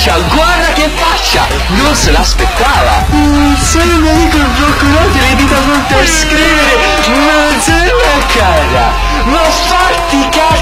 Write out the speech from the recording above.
faccia, guarda che faccia, non se l'aspettava. Sei un mio amico infoccolato, le dita pronte a scrivere, ma non se la cara, ma fatti cara.